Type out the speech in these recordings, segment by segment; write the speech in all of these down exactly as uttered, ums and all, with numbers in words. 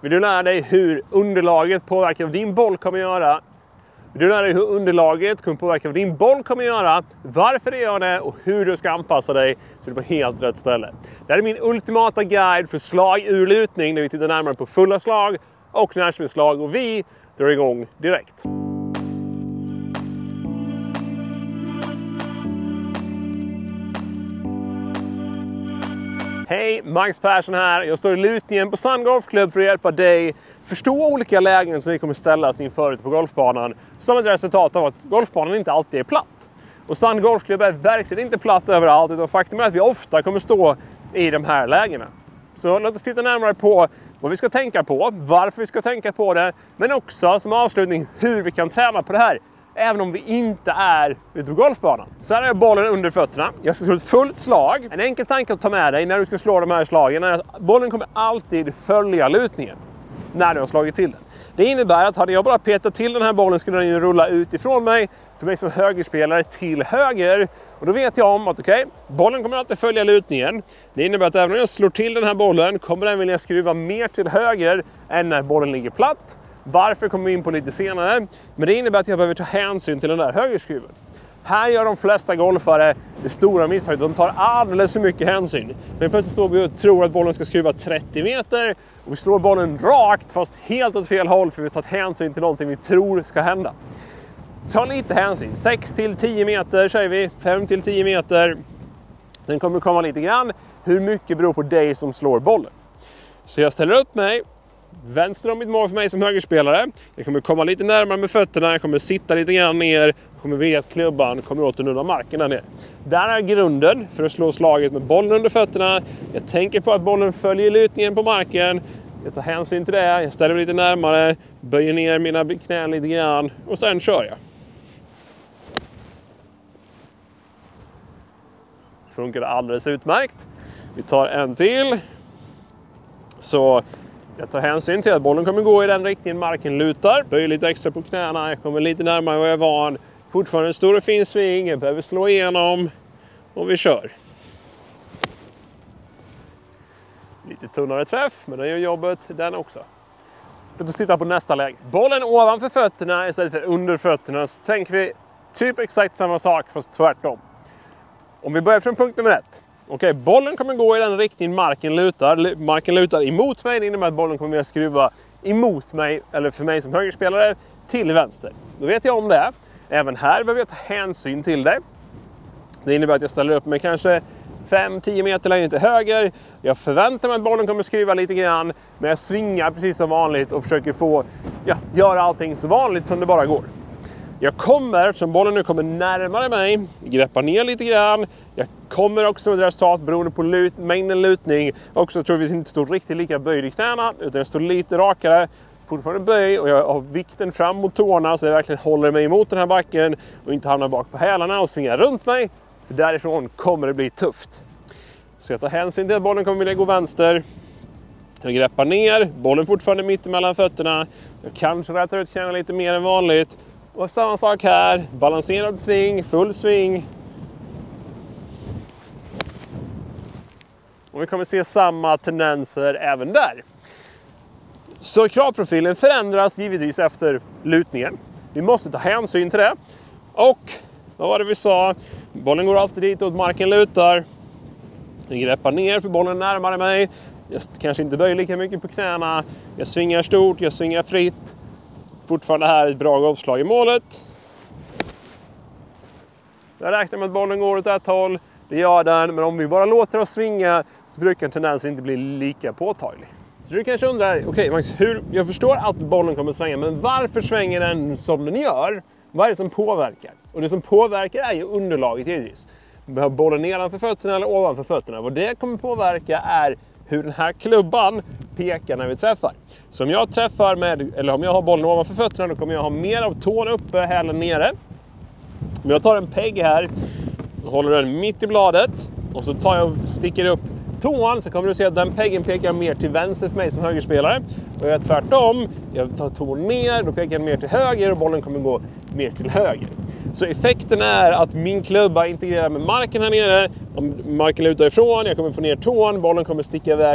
Vill du lära dig hur underlaget påverkar vad din boll kommer göra? Vill du lära dig hur underlaget kommer påverka vad din boll kommer göra? Varför det gör det och hur du ska anpassa dig så du är på helt rätt ställe. Det här är min ultimata guide för slag ur lutning där vi tittar närmare på fulla slag och närspelslag och vi drar igång direkt. Hej, Max Persson här. Jag står i lutningen på Sun Golf Club för att hjälpa dig förstå olika lägen som vi kommer ställas inför ute på golfbanan. Som ett resultat av att golfbanan inte alltid är platt. Och Sun Golf Club är verkligen inte platt överallt, utan faktum är att vi ofta kommer stå i de här lägena. Så låt oss titta närmare på vad vi ska tänka på, varför vi ska tänka på det, men också som avslutning hur vi kan träna på det här. Även om vi inte är ute på golfbanan. Så här är bollen under fötterna. Jag ska slå ett fullt slag. En enkel tanke att ta med dig när du ska slå de här slagen är att bollen kommer alltid följa lutningen när du har slagit till den. Det innebär att hade jag bara petat till den här bollen skulle den ju rulla ut ifrån mig, för mig som högerspelare, till höger. Och då vet jag om att okej, okay, bollen kommer alltid följa lutningen. Det innebär att även om jag slår till den här bollen kommer den vilja skruva mer till höger än när bollen ligger platt. Varför kommer vi in på lite senare. Men det innebär att jag behöver ta hänsyn till den där högerskruven. Här gör de flesta golfare det stora misstaget. De tar alldeles för mycket hänsyn. Men plötsligt står vi och tror att bollen ska skruva trettio meter. Och vi slår bollen rakt fast helt åt fel håll för vi har tagit hänsyn till någonting vi tror ska hända. Ta lite hänsyn. sex till tio meter säger vi. fem till tio meter. Den kommer komma lite grann. Hur mycket beror på dig som slår bollen. Så jag ställer upp mig. Vänster om mitt mål för mig som högerspelare. Jag kommer komma lite närmare med fötterna. Jag kommer sitta lite grann ner. Jag kommer vilja att klubban kommer åt under marken där nere. Där är grunden för att slå slaget med bollen under fötterna. Jag tänker på att bollen följer lutningen på marken. Jag tar hänsyn till det. Jag ställer mig lite närmare. Böjer ner mina knän lite grann. Och sen kör jag. Funkar det alldeles utmärkt. Vi tar en till. Så... jag tar hänsyn till att bollen kommer gå i den riktningen marken lutar. Böjer lite extra på knäna. Jag kommer lite närmare vad jag är van. Fortfarande en stor och fin sving. Jag behöver slå igenom. Och vi kör. Lite tunnare träff. Men den gör jobbet den också. Låt oss titta på nästa läge. Bollen ovanför fötterna istället för under fötterna. Så tänker vi typ exakt samma sak fast tvärtom. Om vi börjar från punkt nummer ett. Okej, okay, bollen kommer gå i den riktningen marken lutar. Marken lutar emot mig. Det innebär att bollen kommer att skruva emot mig, eller för mig som högerspelare, till vänster. Då vet jag om det. Även här behöver jag ta hänsyn till det. Det innebär att jag ställer upp mig kanske fem till tio meter längre till höger. Jag förväntar mig att bollen kommer att skruva lite grann. Men jag svingar precis som vanligt och försöker få, ja, göra allting så vanligt som det bara går. Jag kommer, eftersom bollen nu kommer närmare mig, greppar ner lite grann. Jag kommer också med ett resultat beroende på lut, mängden lutning. Också tror vi inte står riktigt lika böjd i knäna, utan jag står lite rakare. Fortfarande böj och jag har vikten fram mot tårna så jag verkligen håller mig emot den här backen. Och inte hamnar bak på hälarna och svingar runt mig. För därifrån kommer det bli tufft. Så jag tar hänsyn till att bollen kommer vilja gå vänster. Jag greppar ner, bollen fortfarande mitt emellan fötterna. Jag kanske rätar ut knäna lite mer än vanligt. Och samma sak här, balanserad sving, full sving. Och vi kommer se samma tendenser även där. Så kravprofilen förändras givetvis efter lutningen. Vi måste ta hänsyn till det. Och vad var det vi sa? Bollen går alltid dit åt marken lutar. Jag greppar ner för bollen närmare mig. Jag kanske inte böjer lika mycket på knäna. Jag svingar stort, jag svingar fritt. Fortfarande här ett bra golfslag i målet. Jag räknar med att bollen går åt ett håll. Det gör den. Men om vi bara låter oss svinga så brukar tendensen inte bli lika påtaglig. Så du kanske undrar, okej okay, Max, hur, jag förstår att bollen kommer svänga. Men varför svänger den som den gör? Vad är det som påverkar? Och det som påverkar är ju underlaget givetvis. Vi har bollen nedanför fötterna eller ovanför fötterna. Vad det kommer påverka är hur den här klubban pekar när vi träffar. Så om jag träffar med, eller om jag har bollen ovanför fötterna, då kommer jag ha mer av tån uppe, hälen nere. Om jag tar en pegg här, håller den mitt i bladet och så tar jag och sticker upp tån, så kommer du se att den peggen pekar mer till vänster för mig som högerspelare. Och jag gör tvärtom, jag tar tån ner, då pekar den mer till höger och bollen kommer gå mer till höger. Så effekten är att min klubba integrerar med marken här nere. Om marken lutar ifrån, jag kommer få ner tån, bollen kommer sticka iväg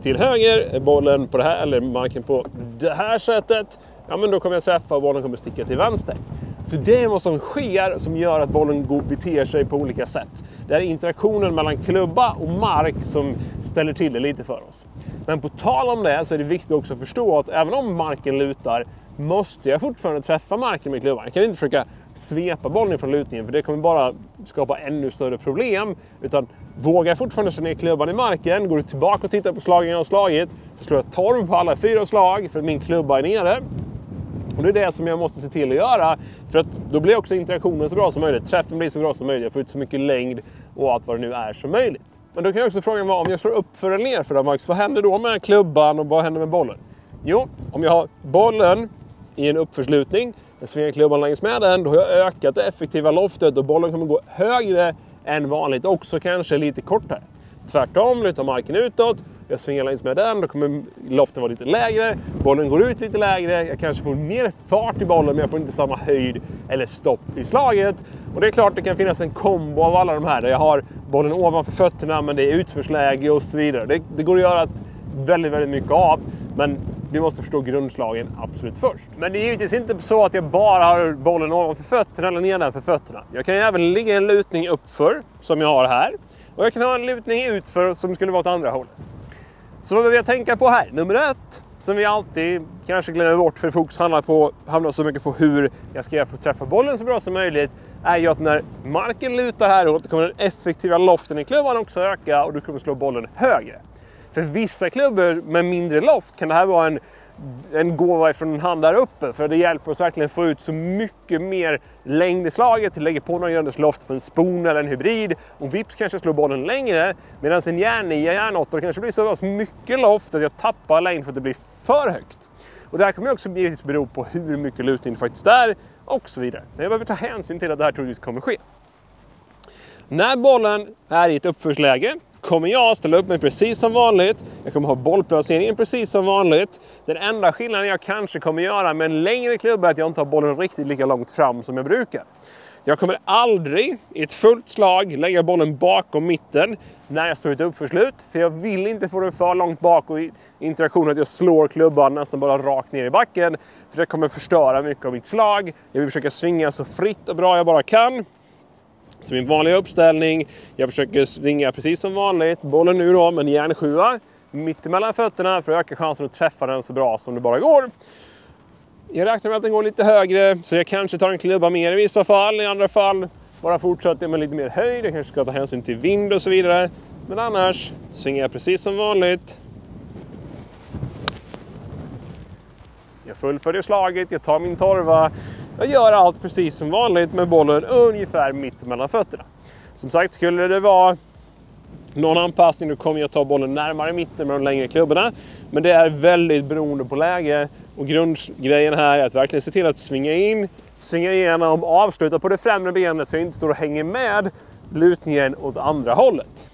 till höger, är bollen på det här eller marken på det här sättet, ja men då kommer jag träffa och bollen kommer sticka till vänster. Så det är vad som sker som gör att bollen går, beter sig på olika sätt. Det är interaktionen mellan klubba och mark som ställer till det lite för oss. Men på tal om det så är det viktigt också att förstå att även om marken lutar måste jag fortfarande träffa marken med klubban. Jag kan inte försöka svepa bollen från lutningen för det kommer bara skapa ännu större problem. Utan vågar jag fortfarande slå ner klubban i marken, går du tillbaka och tittar på slagen jag har slagit, så slår jag torv på alla fyra slag för att min klubba är nere. Och det är det som jag måste se till att göra, för att då blir också interaktionen så bra som möjligt. Träffen blir så bra som möjligt, jag får ut så mycket längd och allt vad det nu är som möjligt. Men då kan jag också fråga mig om jag slår upp för eller ner för det, Max, vad händer då med klubban och vad händer med bollen? Jo, om jag har bollen i en uppförslutning, jag svingar klubban längs med den, då har jag ökat det effektiva loftet och bollen kommer gå högre än vanligt, också kanske lite kortare. Tvärtom, lutar marken utåt, jag svingar längs med den, då kommer loften vara lite lägre, bollen går ut lite lägre, jag kanske får mer fart i bollen men jag får inte samma höjd eller stopp i slaget. Och det är klart det kan finnas en kombo av alla de här där jag har bollen ovanför fötterna men det är utförsläge och så vidare. Det, det går att göra väldigt, väldigt mycket av, men vi måste förstå grundslagen absolut först. Men det är givetvis inte så att jag bara har bollen ovanför fötterna eller nedanför fötterna. Jag kan ju även ligga en lutning uppför som jag har här. Och jag kan ha en lutning utför som skulle vara åt andra hållet. Så vad vill jag tänka på här? Nummer ett, som vi alltid kanske glömmer bort för fokus handlar, på, handlar så mycket på hur jag ska göra för att träffa bollen så bra som möjligt, är ju att när marken lutar häråt kommer den effektiva loften i klubban också öka och du kommer slå bollen högre. För vissa klubbor med mindre loft kan det här vara en, en gåva ifrån en hand där uppe. För det hjälper oss verkligen få ut så mycket mer längd i slaget. Lägger på någon grönders loft på en spon eller en hybrid. Och vips kanske slår bollen längre. Medan en järnia, järnåtta kanske blir så mycket loft att jag tappar längd för att det blir för högt. Och det här kommer också givetvis bero på hur mycket lutning det faktiskt är och så vidare. Men jag behöver ta hänsyn till att det här troligtvis kommer ske. När bollen är i ett uppförsläge kommer jag ställa upp mig precis som vanligt. Jag kommer ha bollplaceringen precis som vanligt. Den enda skillnaden jag kanske kommer göra med en längre klubba är att jag inte har bollen riktigt lika långt fram som jag brukar. Jag kommer aldrig i ett fullt slag lägga bollen bakom mitten när jag står i ett uppförslut. För jag vill inte få den för långt bak och i interaktion att jag slår klubban nästan bara rakt ner i backen. För det kommer förstöra mycket av mitt slag. Jag vill försöka svinga så fritt och bra jag bara kan. Så min vanliga uppställning, jag försöker svinga precis som vanligt. Bollen nu då med en järnsjua mitt emellan fötterna för att öka chansen att träffa den så bra som det bara går. Jag räknar med att den går lite högre så jag kanske tar en klubba mer i vissa fall. I andra fall bara fortsätter med lite mer höjd. Jag kanske ska ta hänsyn till vind och så vidare. Men annars svingar jag precis som vanligt. Jag fullföljer slaget, jag tar min torva. Jag gör allt precis som vanligt med bollen ungefär mitt mellan fötterna. Som sagt, skulle det vara någon anpassning då kommer jag ta bollen närmare mitten med de längre klubborna. Men det är väldigt beroende på läge. Och grundgrejen här är att verkligen se till att svinga in, svinga igenom, avsluta på det främre benet så jag inte står och hänger med lutningen åt andra hållet.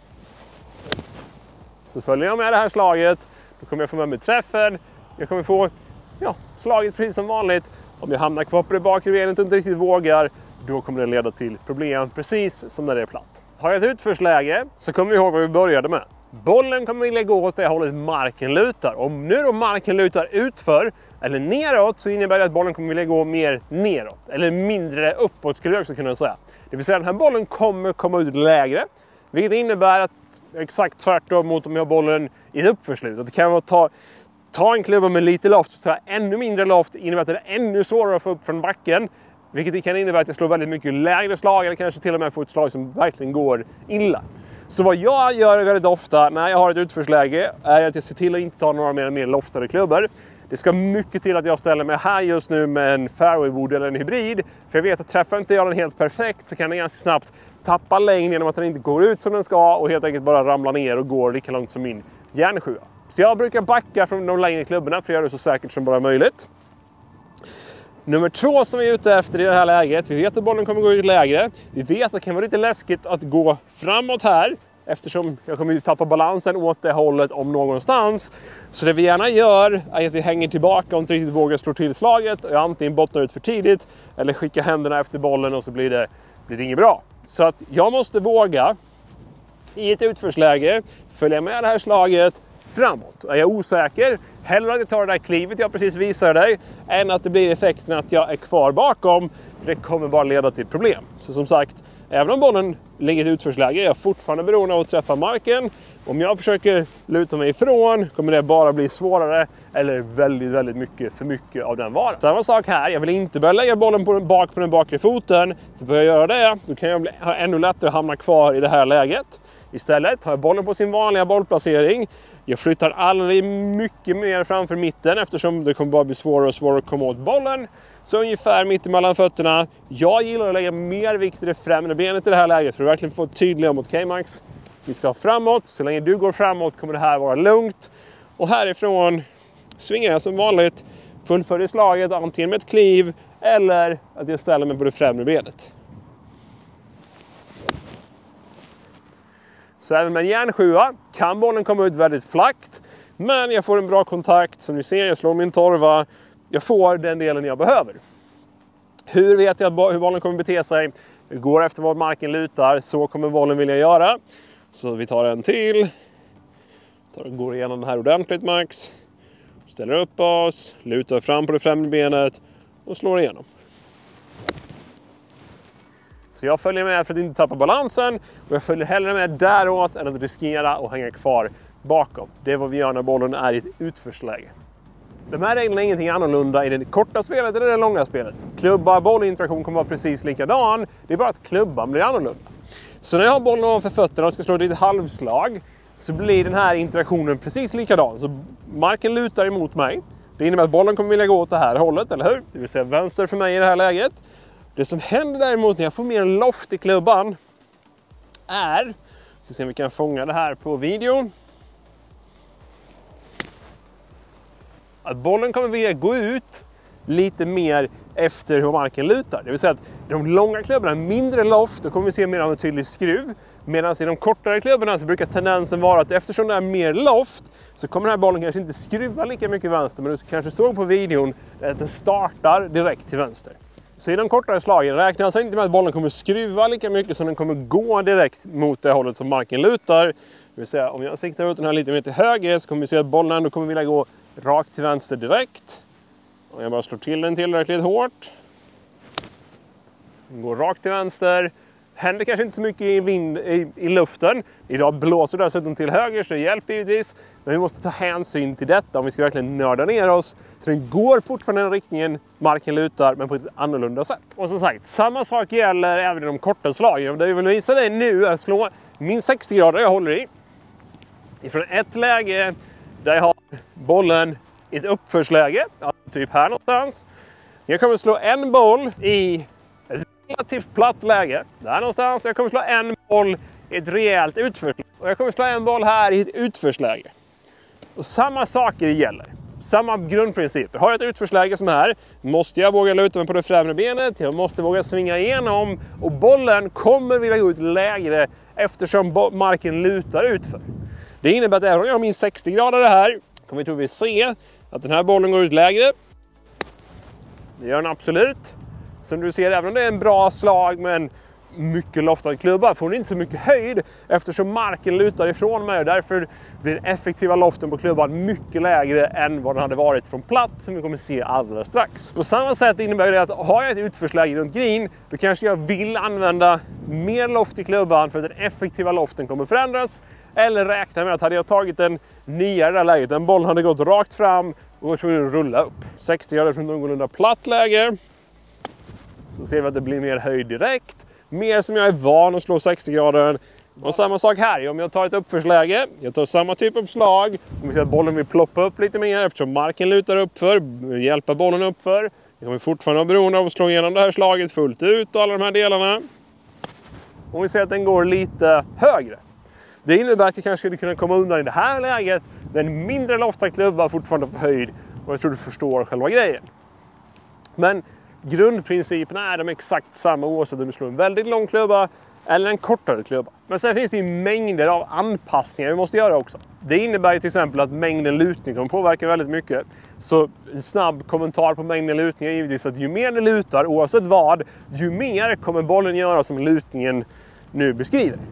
Så följer jag med det här slaget, då kommer jag få med mig träffen. Jag kommer få ja, slaget precis som vanligt. Om jag hamnar kvar på det bakre benet och inte riktigt vågar, då kommer det leda till problem precis som när det är platt. Har jag ett utförsläge så kommer vi ihåg vad vi började med. Bollen kommer vilja gå åt det hållet marken lutar. Om nu då marken lutar utför eller neråt så innebär det att bollen kommer vilja gå mer neråt. Eller mindre uppåt skulle jag också kunna säga. Det vill säga att den här bollen kommer komma ut lägre. Vilket innebär att exakt tvärtom mot om jag har bollen i ett uppförslut. Att det kan vara att ta, ta en klubba med lite loft så tar jag ännu mindre loft. Innebär att det är ännu svårare att få upp från backen. Vilket kan innebära att jag slår väldigt mycket lägre slag eller kanske till och med får ett slag som verkligen går illa. Så vad jag gör väldigt ofta när jag har ett utförsläge är att jag ser till att inte ta några mer, mer loftade klubbor. Det ska mycket till att jag ställer mig här just nu med en fairwaywood eller en hybrid. För jag vet att träffar inte jag den helt perfekt så kan den ganska snabbt tappa längd genom att den inte går ut som den ska och helt enkelt bara ramla ner och går lika långt som min järnsjua. Så jag brukar backa från de längre klubborna för att göra det så säkert som bara möjligt. Nummer två som vi är ute efter i det här läget, vi vet att bollen kommer gå ut lägre. Vi vet att det kan vara lite läskigt att gå framåt här eftersom jag kommer att tappa balansen åt det hållet om någonstans. Så det vi gärna gör är att vi hänger tillbaka och inte riktigt vågar slå till slaget. Och jag antingen bottnar ut för tidigt eller skickar händerna efter bollen och så blir det, blir det inget bra. Så att jag måste våga i ett utförsläge följa med det här slaget, framåt. Är jag osäker, hellre att jag tar det där klivet jag precis visade dig, än att det blir effekten att jag är kvar bakom. Det kommer bara leda till problem. Så som sagt, även om bollen ligger i ett utförsläge är jag fortfarande beroende av att träffa marken. Om jag försöker luta mig ifrån kommer det bara bli svårare eller väldigt, väldigt mycket för mycket av den varan. Samma sak här, jag vill inte börja lägga bollen på den bak på den bakre foten. För börjar jag göra det, då kan jag bli, ha ännu lättare att hamna kvar i det här läget. Istället har jag bollen på sin vanliga bollplacering. Jag flyttar aldrig mycket mer framför mitten eftersom det kommer bara bli svårare och svårare att komma åt bollen. Så ungefär mitt emellan fötterna. Jag gillar att lägga mer vikt i det främre benet i det här läget för att verkligen få tydliga mot K-Max. Vi ska framåt. Så länge du går framåt kommer det här vara lugnt. Och härifrån svingar jag som vanligt. Fullföljer slaget antingen med ett kliv eller att jag ställer mig på det främre benet. Så även med en järnsjua kan bollen komma ut väldigt flackt. Men jag får en bra kontakt. Som ni ser, jag slår min torva. Jag får den delen jag behöver. Hur vet jag hur bollen kommer bete sig? Det går efter vad marken lutar. Så kommer bollen vilja göra. Så vi tar en till. Går igenom den här ordentligt, Max. Ställer upp oss. Lutar fram på det främre benet. Och slår igenom. Så jag följer med för att inte tappa balansen. Och jag följer hellre med däråt än att riskera och hänga kvar bakom. Det är vad vi gör när bollen är i ett utförsläge. De här reglerna är ingenting annorlunda i det korta spelet eller det långa spelet. Klubba, bollinteraktion kommer vara precis likadan. Det är bara att klubban blir annorlunda. Så när jag har bollen ovanför fötterna och ska slå ett halvslag så blir den här interaktionen precis likadan. Så marken lutar emot mig. Det innebär att bollen kommer vilja gå åt det här hållet, eller hur? Det vill säga vänster för mig i det här läget. Det som händer däremot när jag får mer loft i klubban är, så ser vi kan fånga det här på videon, att bollen kommer vilja gå ut lite mer efter hur marken lutar. Det vill säga att i de långa klubbarna, mindre loft, då kommer vi se mer av en tydlig skruv. Medan i de kortare klubbarna så brukar tendensen vara att eftersom det är mer loft så kommer den här bollen kanske inte skruva lika mycket vänster. Men du kanske såg på videon att den startar direkt till vänster. Så i de kortare slagen räknar jag alltså inte med att bollen kommer skruva lika mycket som den kommer gå direkt mot det hållet som marken lutar. Det vill säga om jag siktar ut den här lite mer till höger så kommer vi se att bollen ändå kommer vilja gå rakt till vänster direkt. Om jag bara slår till den tillräckligt hårt. Den går rakt till vänster. Händer kanske inte så mycket i, vind, i, i luften. Idag blåser det dessutom till höger så det hjälper givetvis. Men vi måste ta hänsyn till detta om vi ska verkligen nörda ner oss. Så den går fortfarande i den riktningen marken lutar men på ett annorlunda sätt. Och som sagt, samma sak gäller även i de korta slagen. Det jag vill visa dig nu är att slå min sextio grader jag håller i. Ifrån ett läge där jag har bollen i ett uppförsläge. Typ här någonstans. Jag kommer slå en boll i relativt platt läge. Där någonstans. Jag kommer slå en boll i ett rejält utförsläge. Och jag kommer slå en boll här i ett utförsläge. Och samma saker gäller. Samma grundprinciper. Har jag ett utförsläge som här, måste jag våga luta mig på det främre benet. Jag måste våga svinga igenom. Och bollen kommer vilja gå ut lägre eftersom marken lutar utför. Det innebär att även om jag har min sextio grader här, kommer vi troligtvis se att den här bollen går ut lägre. Det gör den absolut. Som du ser, även om det är en bra slag med en mycket loftad klubba får den inte så mycket höjd eftersom marken lutar ifrån mig och därför blir den effektiva loften på klubban mycket lägre än vad den hade varit från platt som vi kommer se alldeles strax. På samma sätt innebär det att har jag ett utförsläge runt green då kanske jag vill använda mer loft i klubban för att den effektiva loften kommer förändras. Eller räkna med att hade jag tagit en nyare där läget, en boll hade gått rakt fram och jag tror att rulla upp. sextio grader från någorlunda platt läge. Så ser vi att det blir mer höjd direkt. Mer som jag är van att slå sextio grader. Och samma sak här. Om jag tar ett uppförsläge. Jag tar samma typ av slag. Om vi ser att bollen vill ploppa upp lite mer. Eftersom marken lutar uppför. Hjälpa bollen uppför. Jag kommer fortfarande vara beroende av att slå igenom det här slaget fullt ut. Och alla de här delarna. Om vi ser att den går lite högre. Det innebär att jag kanske skulle kunna komma undan i det här läget. Den mindre loftad klubba fortfarande på höjd. Och jag tror du förstår själva grejen. Men grundprinciperna är de exakt samma oavsett om du slår en väldigt lång klubba eller en kortare klubba. Men sen finns det ju mängder av anpassningar vi måste göra också. Det innebär ju till exempel att mängden lutning kommer påverka väldigt mycket. Så en snabb kommentar på mängden lutning är givetvis att ju mer det lutar oavsett vad, ju mer kommer bollen göra som lutningen nu beskriver.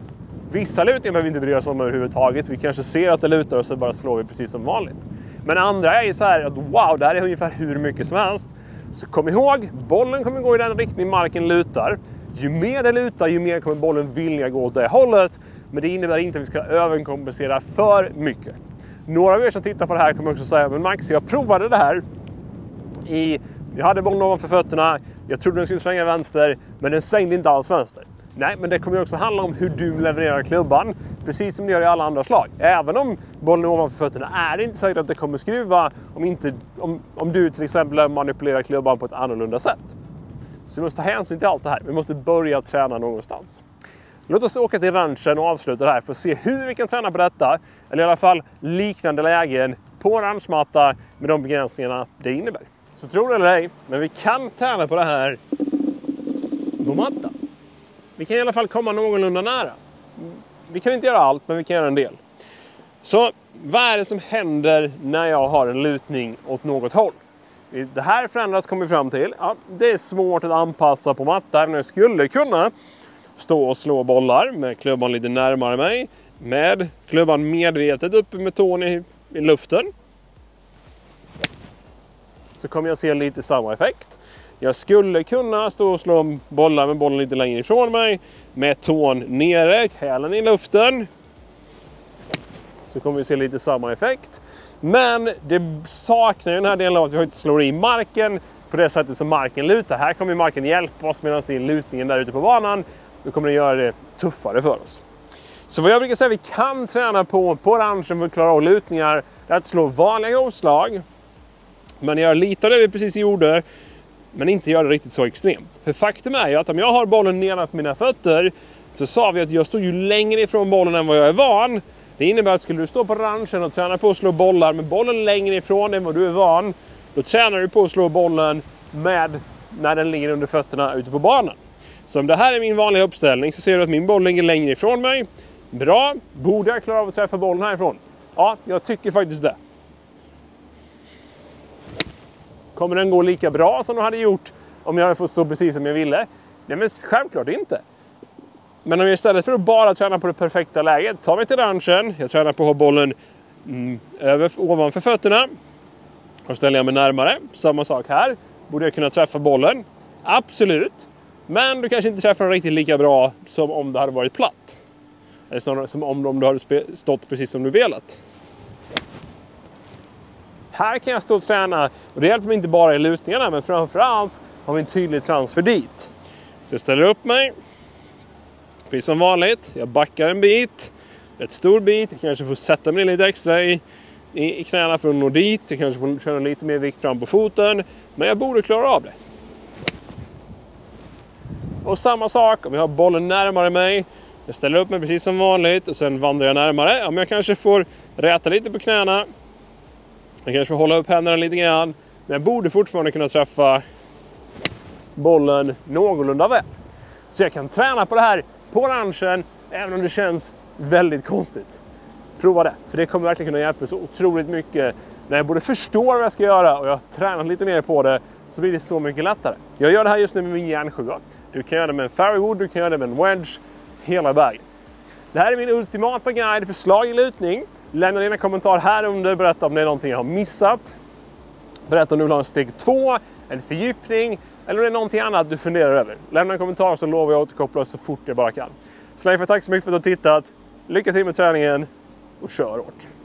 Vissa lutningar behöver vi inte bry oss om överhuvudtaget. Vi kanske ser att det lutar och så bara slår vi precis som vanligt. Men andra är ju så här att wow, det här är ungefär hur mycket som helst. Så kom ihåg, bollen kommer gå i den riktning marken lutar. Ju mer det lutar, ju mer kommer bollen vilja gå åt det hållet. Men det innebär inte att vi ska överkompensera för mycket. Några av er som tittar på det här kommer också säga, men Max, jag provade det här. I, jag hade bollen ovanför fötterna, jag trodde den skulle svänga vänster, men den svängde inte alls vänster. Nej, men det kommer också handla om hur du levererar klubban, precis som det gör i alla andra slag. Även om bollen är ovanför fötterna är det inte säkert att det kommer skruva om, inte, om, om du till exempel manipulerar klubban på ett annorlunda sätt. Så vi måste ta hänsyn till allt det här. Vi måste börja träna någonstans. Låt oss åka till ranchen och avsluta det här för att se hur vi kan träna på detta. Eller i alla fall liknande lägen på ranchmatta med de begränsningarna det innebär. Så tror det eller ej, men vi kan träna på det här på matta. Vi kan i alla fall komma någorlunda nära. Vi kan inte göra allt, men vi kan göra en del. Så vad är det som händer när jag har en lutning åt något håll? Det här förändras kommer vi fram till. Ja, det är svårt att anpassa på matta. Även jag skulle kunna stå och slå bollar med klubban lite närmare mig. Med klubban medvetet uppe med tån i, i luften. Så kommer jag se lite samma effekt. Jag skulle kunna stå och slå bollar med bollen lite längre ifrån mig. Med tån nere, hälen i luften. Så kommer vi se lite samma effekt. Men det saknar ju den här delen av att vi inte slår i marken på det sättet som marken lutar. Här kommer marken hjälpa oss medan i lutningen där ute på banan. Då kommer den göra det tuffare för oss. Så vad jag brukar säga vi kan träna på på ranchen för att klara av lutningar är att slå vanliga grovslag. Men göra lite av det vi precis gjorde. Men inte göra det riktigt så extremt. För faktum är ju att om jag har bollen nedanför mina fötter så sa vi att jag står ju längre ifrån bollen än vad jag är van. Det innebär att skulle du stå på ranchen och träna på att slå bollar med bollen längre ifrån än vad du är van, då tränar du på att slå bollen med när den ligger under fötterna ute på banan. Så om det här är min vanliga uppställning så ser du att min boll ligger längre ifrån mig. Bra, borde jag klara av att träffa bollen härifrån? Ja, jag tycker faktiskt det. Kommer den gå lika bra som den hade gjort om jag hade fått stå precis som jag ville? Nej, men självklart inte. Men om jag istället för att bara träna på det perfekta läget tar mig till ranchen, jag tränar på att ha bollen mm, över, ovanför fötterna och ställer jag mig närmare. Samma sak här. Borde jag kunna träffa bollen? Absolut. Men du kanske inte träffar den riktigt lika bra som om det hade varit platt. Eller som, som om, om du hade stått precis som du velat. Här kan jag stå och träna och det hjälper mig inte bara i lutningarna men framförallt har vi en tydlig transfer dit. Så jag ställer upp mig. Precis som vanligt, jag backar en bit, ett stor bit, jag kanske får sätta mig lite extra i, i, i knäna för att nå dit, jag kanske får köra lite mer vikt fram på foten, men jag borde klara av det. Och samma sak, om jag har bollen närmare mig, jag ställer upp mig precis som vanligt och sen vandrar jag närmare. Om jag kanske får räta lite på knäna, jag kanske får hålla upp händerna lite grann, men jag borde fortfarande kunna träffa bollen någorlunda väl. Så jag kan träna på det här på ranchen, även om det känns väldigt konstigt. Prova det, för det kommer verkligen kunna hjälpa så otroligt mycket. När jag både förstår vad jag ska göra och jag har tränat lite mer på det så blir det så mycket lättare. Jag gör det här just nu med min järnsjua. Du kan göra det med en fairwood, du kan göra det med en wedge, hela vägen. Det här är min ultimata guide för slag i lutning. Lämna dina kommentarer här under, berätta om det är någonting jag har missat. Berätta om du vill ha en steg två, en fördjupning. Eller om det är någonting annat du funderar över. Lämna en kommentar så lovar jag att återkoppla så fort jag bara kan. Släng för tack så mycket för att du har tittat. Lycka till med träningen och kör hårt.